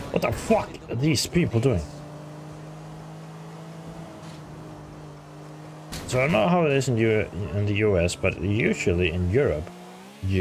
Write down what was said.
What the fuck are these people doing? So I don't know how it is in the US, but usually in Europe,